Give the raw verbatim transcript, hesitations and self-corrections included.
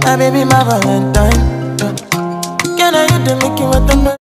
My baby, my Valentine. Can I you to make you what I'm